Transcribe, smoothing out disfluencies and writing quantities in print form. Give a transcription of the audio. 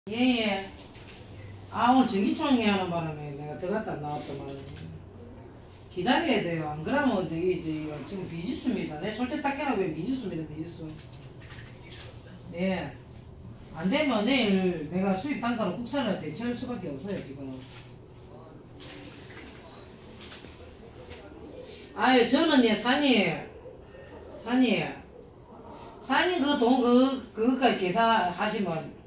예. 아, 오늘 전기총회 하는 바람에 내가 들어갔다 나왔더만. 기다려야 돼요. 안 그러면 지금 미지수입니다. 내 솔직히 닦여라 왜 미지수입니다, 미지수. 예. 안 되면 내일 내가 수입 단가로 국산을 대체할 수밖에 없어요, 지금. 아유, 저는 예, 산이 그 돈, 그거까지 계산하시면